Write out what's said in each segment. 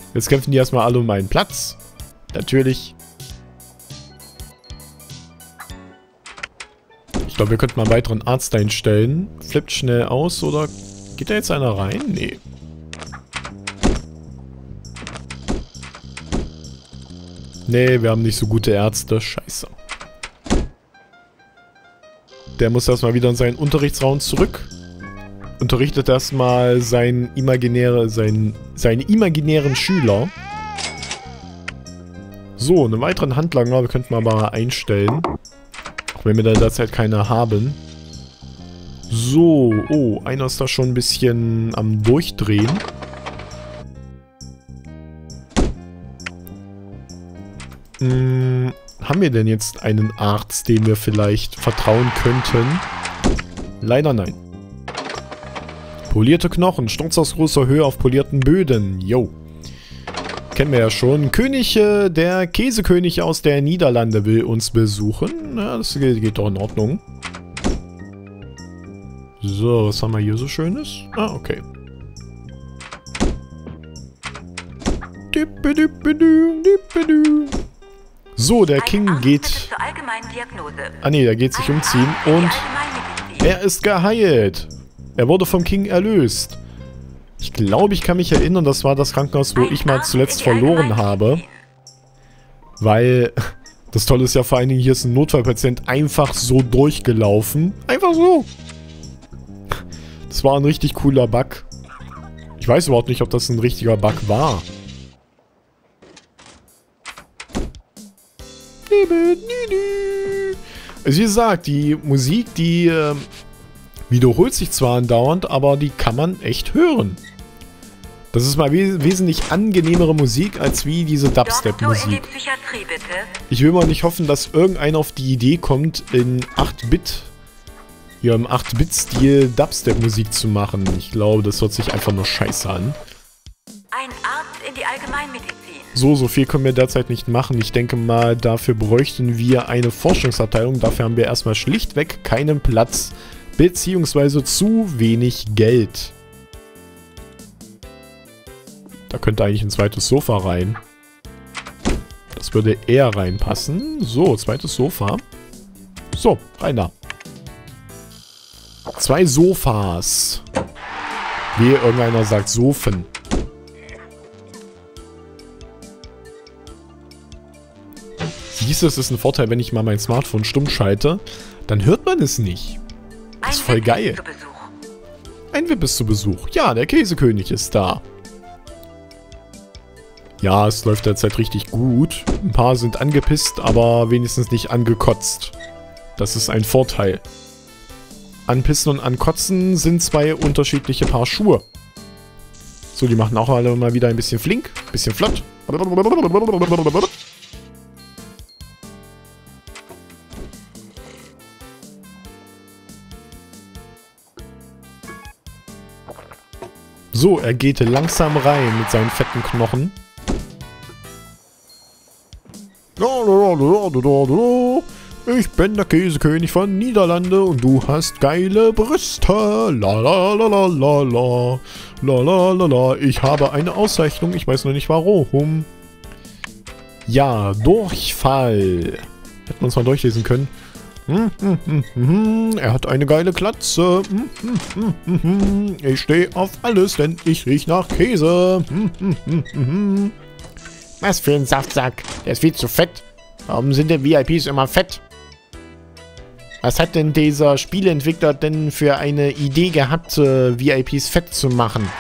Jetzt kämpfen die erstmal alle um meinen Platz. Natürlich. Ich glaube, wir könnten mal einen weiteren Arzt einstellen. Flippt schnell aus, oder geht da jetzt einer rein? Nee. Nee, wir haben nicht so gute Ärzte. Scheiße. Der muss erstmal wieder in seinen Unterrichtsraum zurück. Unterrichtet erstmal seine imaginären Schüler. So, einen weiteren Handlanger, wir könnten wir aber einstellen. Auch wenn wir da derzeit keine haben. So, oh, einer ist da schon ein bisschen am Durchdrehen. Haben wir denn jetzt einen Arzt, dem wir vielleicht vertrauen könnten? Leider nein. Polierte Knochen, Sturz aus großer Höhe auf polierten Böden. Yo. Kennen wir ja schon. Der Käsekönig aus der Niederlande will uns besuchen. Ja, das geht doch in Ordnung. So, was haben wir hier so Schönes? Ah, okay. So, der King geht... Ah ne, der geht sich umziehen und er ist geheilt. Er wurde vom King erlöst. Ich glaube, ich kann mich erinnern, das war das Krankenhaus, wo ich mal zuletzt verloren habe. Weil, das Tolle ist ja vor allen Dingen, hier ist ein Notfallpatient einfach so durchgelaufen. Einfach so. Das war ein richtig cooler Bug. Ich weiß überhaupt nicht, ob das ein richtiger Bug war. Also wie gesagt, die Musik, die wiederholt sich zwar andauernd, aber die kann man echt hören. Das ist mal wesentlich angenehmere Musik, als wie diese Dubstep-Musik. Ich will mal nicht hoffen, dass irgendeiner auf die Idee kommt, in 8-Bit, ja im 8-Bit-Stil Dubstep-Musik zu machen. Ich glaube, das hört sich einfach nur scheiße an. Ein Arzt in die Allgemeinmedizin. So viel können wir derzeit nicht machen. Ich denke mal, dafür bräuchten wir eine Forschungsabteilung. Dafür haben wir erstmal schlichtweg keinen Platz, beziehungsweise zu wenig Geld. Da könnte eigentlich ein zweites Sofa rein. Das würde eher reinpassen. So, zweites Sofa. So, rein da. 2 Sofas. Wie irgendeiner sagt, Sofen. Siehst du, es ist ein Vorteil, wenn ich mal mein Smartphone stumm schalte, dann hört man es nicht. Das ist voll geil. Ein Vip ist zu Besuch. Ja, der Käsekönig ist da. Ja, es läuft derzeit richtig gut. Ein paar sind angepisst, aber wenigstens nicht angekotzt. Das ist ein Vorteil. Anpissen und Ankotzen sind 2 unterschiedliche Paar Schuhe. So, die machen auch alle mal wieder ein bisschen flink, ein bisschen flott. So, er geht langsam rein mit seinen fetten Knochen. Ich bin der Käsekönig von Niederlande und du hast geile Brüste. La la la la la la. La la la la. Ich habe eine Auszeichnung, ich weiß noch nicht warum. Ja, Durchfall. Hätten wir uns mal durchlesen können. Er hat eine geile Glatze. Ich stehe auf alles, denn ich riech nach Käse. Was für ein Saftsack. Der ist viel zu fett. Warum sind denn VIPs immer fett? Was hat denn dieser Spieleentwickler denn für eine Idee gehabt, VIPs fett zu machen?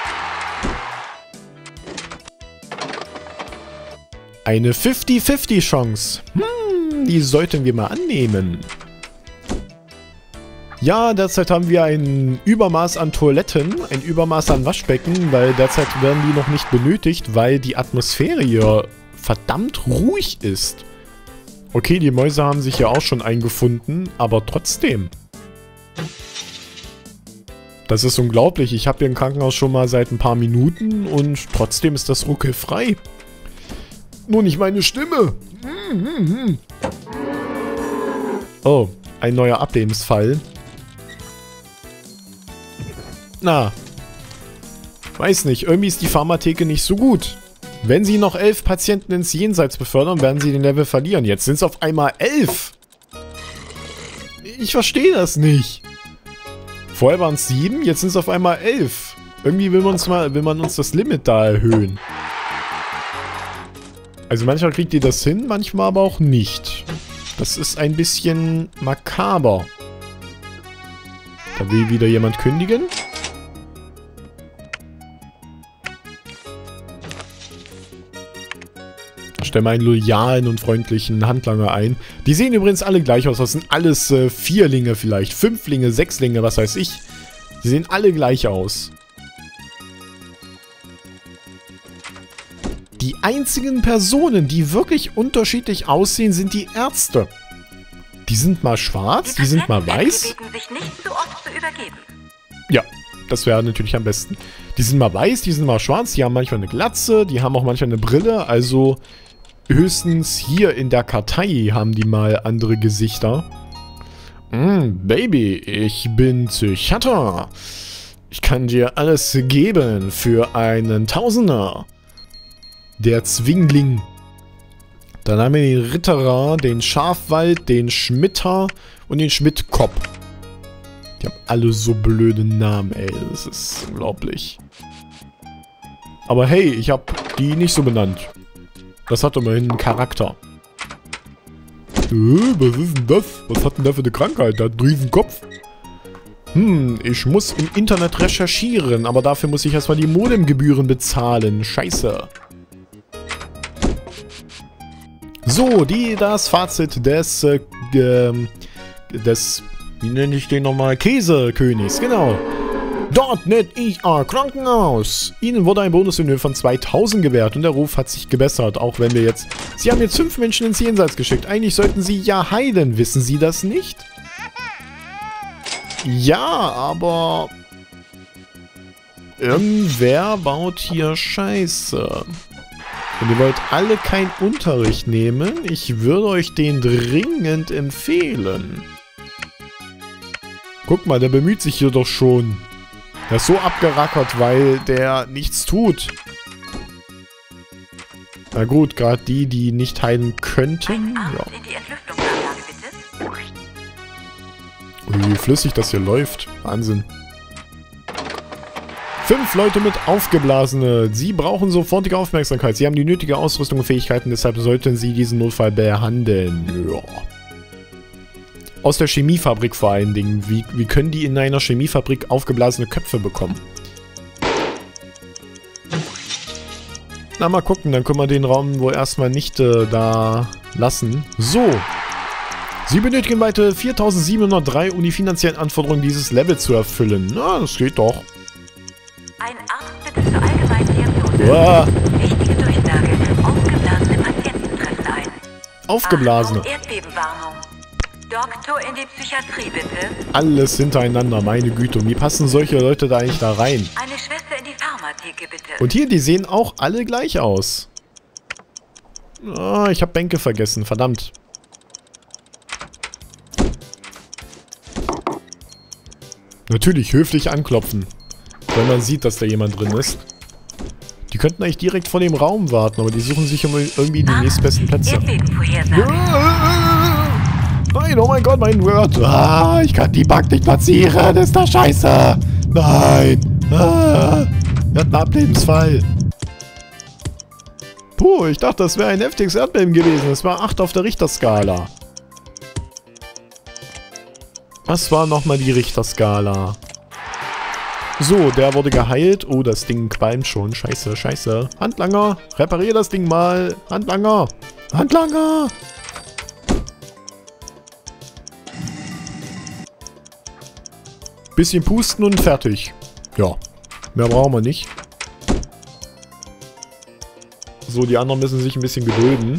Eine 50-50 Chance. Die sollten wir mal annehmen. Ja, derzeit haben wir ein Übermaß an Toiletten, ein Übermaß an Waschbecken, weil derzeit werden die noch nicht benötigt, weil die Atmosphäre hier verdammt ruhig ist. Okay, die Mäuse haben sich ja auch schon eingefunden, aber trotzdem. Das ist unglaublich. Ich habe hier im Krankenhaus schon mal seit ein paar Minuten und trotzdem ist das ruckelfrei. Nur nicht meine Stimme. Oh, ein neuer Ablebensfall. Na, weiß nicht. Irgendwie ist die Pharmatheke nicht so gut. Wenn sie noch 11 Patienten ins Jenseits befördern, werden sie den Level verlieren. Jetzt sind es auf einmal 11. Ich verstehe das nicht. Vorher waren es 7, jetzt sind es auf einmal 11. Irgendwie will man uns das Limit da erhöhen. Also manchmal kriegt ihr das hin, manchmal aber auch nicht. Das ist ein bisschen makaber. Da will wieder jemand kündigen. Stell mal einen loyalen und freundlichen Handlanger ein. Die sehen übrigens alle gleich aus. Das sind alles Vierlinge vielleicht. Fünflinge, Sechslinge, was weiß ich. Die sehen alle gleich aus. Die einzigen Personen, die wirklich unterschiedlich aussehen, sind die Ärzte. Die sind mal schwarz, die sind mal weiß. Ja, das wäre natürlich am besten. Die sind mal weiß, die sind mal schwarz, die haben manchmal eine Glatze, die haben auch manchmal eine Brille. Also höchstens hier in der Kartei haben die mal andere Gesichter. Baby, ich bin Psychiater. Ich kann dir alles geben für einen Tausender. Der Zwingling. Dann haben wir den Ritterer, den Schafwald, den Schmitter und den Schmidtkopf. Die haben alle so blöde Namen, ey. Das ist unglaublich. Aber hey, ich habe die nicht so benannt. Das hat immerhin einen Charakter. Was ist denn das? Was hat denn der für eine Krankheit? Der hat einen riesen Kopf. Ich muss im Internet recherchieren, aber dafür muss ich erstmal die Modemgebühren bezahlen. Scheiße. So, das Fazit des, wie nenne ich den nochmal? Käsekönigs, genau. .NET IR Krankenhaus. Ihnen wurde ein Bonus in Höhe von 2000 gewährt und der Ruf hat sich gebessert, auch wenn wir jetzt... Sie haben jetzt 5 Menschen ins Jenseits geschickt. Eigentlich sollten Sie ja heilen, wissen Sie das nicht? Ja, aber... Irgendwer baut hier Scheiße. Und ihr wollt alle keinen Unterricht nehmen, ich würde euch den dringend empfehlen. Guck mal, der bemüht sich hier doch schon. Der ist so abgerackert, weil der nichts tut. Na gut, gerade die nicht heilen könnten. Ja. Wie flüssig das hier läuft. Wahnsinn. 5 Leute mit Aufgeblasene. Sie brauchen sofortige Aufmerksamkeit. Sie haben die nötige Ausrüstung und Fähigkeiten, deshalb sollten Sie diesen Notfall behandeln. Ja. Aus der Chemiefabrik vor allen Dingen. Wie können die in einer Chemiefabrik aufgeblasene Köpfe bekommen? Na, mal gucken. Dann können wir den Raum wohl erstmal nicht da lassen. So. Sie benötigen weitere 4703, um die finanziellen Anforderungen dieses Levels zu erfüllen. Na, das geht doch. Ein Arzt bitte zur Allgemeindiagnose. Wichtige Durchsage. Aufgeblasene Patienten treffen ein. Aufgeblasene. Erdbebenwarnung. Doktor in die Psychiatrie, bitte. Alles hintereinander, meine Güte. Und wie passen solche Leute da eigentlich da rein? Eine Schwester in die Pharmatheke, bitte. Und hier, die sehen auch alle gleich aus. Oh, ich habe Bänke vergessen, verdammt. Natürlich höflich anklopfen. Wenn man sieht, dass da jemand drin ist. Die könnten eigentlich direkt vor dem Raum warten, aber die suchen sich irgendwie die nächstbesten Plätze. Nein, oh mein Gott, mein Word. Ah, ich kann die Bank nicht platzieren. Ist das scheiße. Nein. Ah, wir hatten einen Ablebensfall. Puh, ich dachte, das wäre ein heftiges Erdbeben gewesen. Es war 8 auf der Richterskala. Was war nochmal die Richterskala? So, der wurde geheilt. Oh, das Ding qualmt schon. Scheiße, scheiße. Handlanger, reparier das Ding mal. Handlanger. Handlanger. Bisschen pusten und fertig. Ja, mehr brauchen wir nicht. So, die anderen müssen sich ein bisschen gedulden.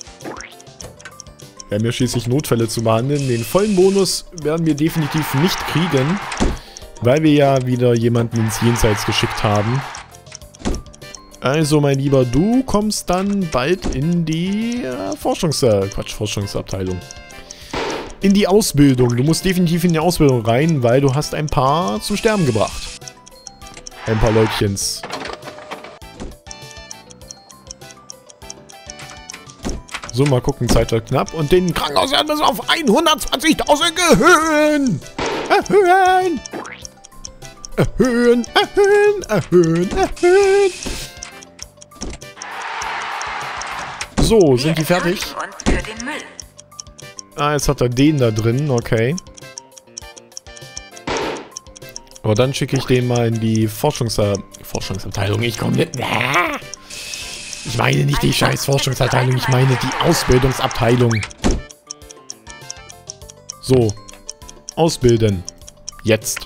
Wir haben ja schließlich Notfälle zu behandeln. Den vollen Bonus werden wir definitiv nicht kriegen, weil wir ja wieder jemanden ins Jenseits geschickt haben. Also, mein Lieber, du kommst dann bald in die Forschungsabteilung. In die Ausbildung. Du musst definitiv in die Ausbildung rein, weil du hast ein paar zum Sterben gebracht. Ein paar Leutchens. So, mal gucken, Zeit wird knapp. Und den Krankenhauswert müssen wir auf 120.000 erhöhen. Erhöhen. Erhöhen, erhöhen, erhöhen, erhöhen. So, sind die fertig? Ah, jetzt hat er den da drin, okay. Aber dann schicke ich den mal in die Forschungsabteilung. Ich komme nicht. Ich meine nicht die scheiß Forschungsabteilung, ich meine die Ausbildungsabteilung. So. Ausbilden. Jetzt.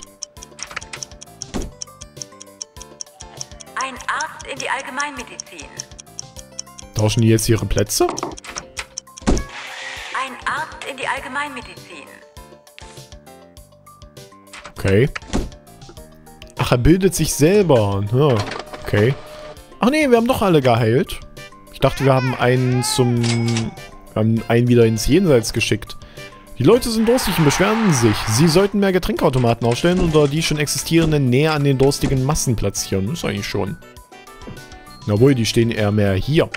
Ein Arzt in die Allgemeinmedizin. Tauschen die jetzt ihre Plätze? Ein Arzt in die Allgemeinmedizin. Okay. Ach, er bildet sich selber. Ja, okay. Ach nee, wir haben doch alle geheilt. Ich dachte, wir haben einen einen wieder ins Jenseits geschickt. Die Leute sind durstig und beschweren sich. Sie sollten mehr Getränkautomaten aufstellen oder die schon existierenden näher an den durstigen Massen platzieren. Das ist eigentlich schon. Jawohl, die stehen eher mehr hier.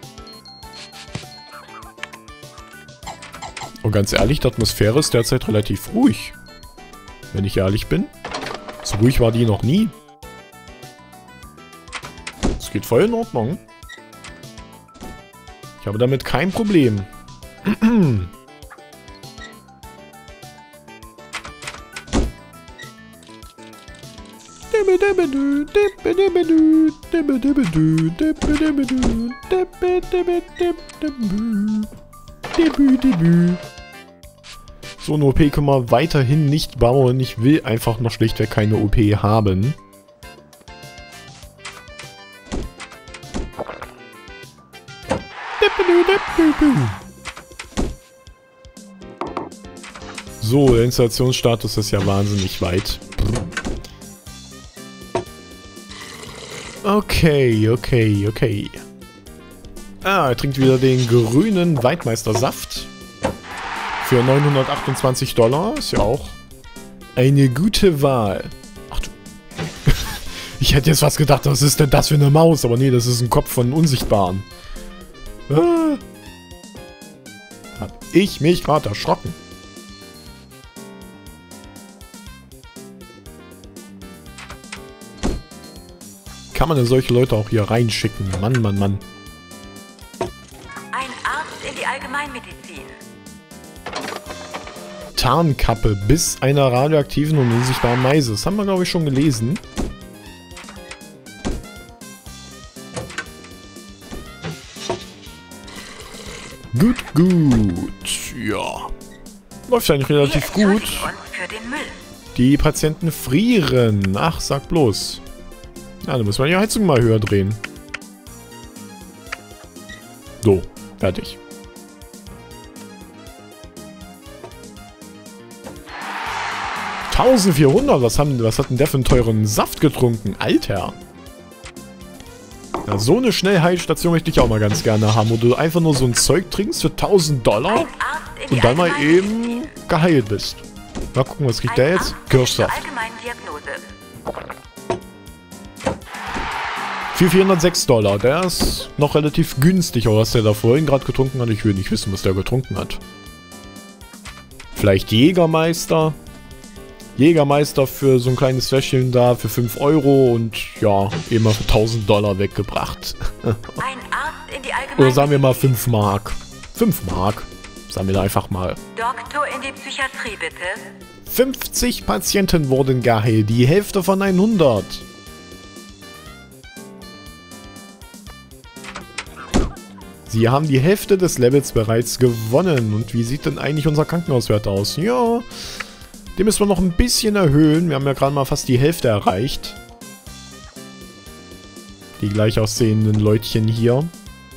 Und ganz ehrlich, die Atmosphäre ist derzeit relativ ruhig. Wenn ich ehrlich bin. So ruhig war die noch nie. Es geht voll in Ordnung. Ich habe damit kein Problem. So, eine OP können wir weiterhin nicht bauen. Ich will einfach noch schlichtweg keine OP haben. So, der Installationsstatus ist ja wahnsinnig weit. Okay, okay, okay. Ah, er trinkt wieder den grünen Waldmeistersaft. Für 928 $. Ist ja auch eine gute Wahl. Ach du. Ich hätte jetzt fast gedacht, was ist denn das für eine Maus? Aber nee, das ist ein Kopf von Unsichtbaren. Ah. Hab ich mich gerade erschrocken. Kann man denn solche Leute auch hier reinschicken? Mann, Mann, Mann. Ein Arzt in die Allgemeinmedizin. Tarnkappe bis einer radioaktiven und unsichtbaren Meise. Das haben wir, glaube ich, schon gelesen. Gut, gut. Ja. Läuft eigentlich relativ gut. Die Patienten frieren. Ach, sag bloß. Ja, dann müssen wir die Heizung mal höher drehen. So, fertig. $1400, was hat denn der für einen teuren Saft getrunken? Alter. Ja, so eine Schnellheilstation möchte ich auch mal ganz gerne haben, wo du einfach nur so ein Zeug trinkst für $1000 und dann mal eben geheilt bist. Mal gucken, was kriegt der jetzt? Kirschsaft. Für $406. Der ist noch relativ günstig, aber was der da vorhin gerade getrunken hat, ich will nicht wissen, was der getrunken hat. Vielleicht Jägermeister? Jägermeister für so ein kleines Fläschchen da für 5 € und ja, eben mal für $1000 weggebracht. Oder sagen wir mal 5 Mark. 5 Mark. Sagen wir da einfach mal. Doktor in die Psychiatrie, bitte. 50 Patienten wurden geheilt, die Hälfte von 100. Sie haben die Hälfte des Levels bereits gewonnen. Und wie sieht denn eigentlich unser Krankenhauswert aus? Ja, den müssen wir noch ein bisschen erhöhen. Wir haben ja gerade mal fast die Hälfte erreicht. Die gleich aussehenden Leutchen hier.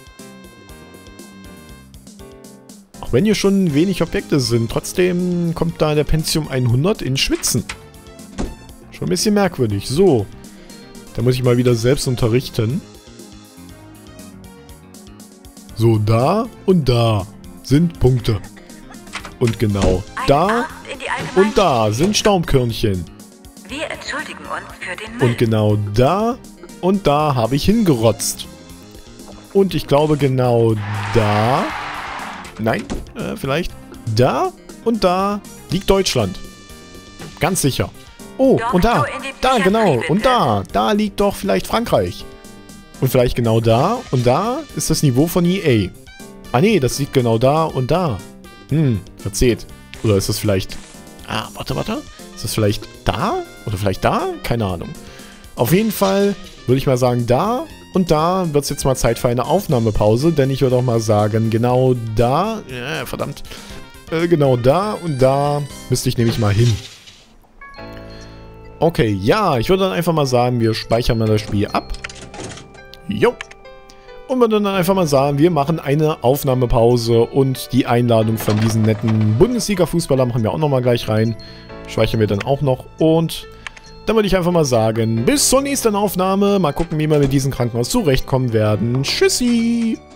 Auch wenn hier schon wenig Objekte sind, trotzdem kommt da der Pentium 100 in Schwitzen. Schon ein bisschen merkwürdig. So, da muss ich mal wieder selbst unterrichten. So, da und da sind Punkte. Und genau da und da sind Staubkörnchen. Wir entschuldigen uns für den Müll. Und genau da und da habe ich hingerotzt. Und ich glaube genau da Nein, vielleicht da und da liegt Deutschland. Ganz sicher. Oh, und da. Da, genau. Und da liegt doch vielleicht Frankreich. Und vielleicht genau da und da ist das Niveau von EA. Ah nee, das liegt genau da und da. Verzählt. Oder ist das vielleicht... Ah, warte. Ist das vielleicht da? Oder vielleicht da? Keine Ahnung. Auf jeden Fall würde ich mal sagen, da und da wird es jetzt mal Zeit für eine Aufnahmepause. Denn ich würde auch mal sagen, genau da... verdammt. Genau da und da müsste ich nämlich mal hin. Okay, ja, ich würde dann einfach mal sagen, wir speichern mal das Spiel ab. Jo. Und wir dann einfach mal sagen, wir machen eine Aufnahmepause und die Einladung von diesen netten Bundesliga-Fußballer machen wir auch nochmal gleich rein. Speichern wir dann auch noch und dann würde ich einfach mal sagen, bis zur nächsten Aufnahme. Mal gucken, wie wir mit diesem Krankenhaus zurechtkommen werden. Tschüssi!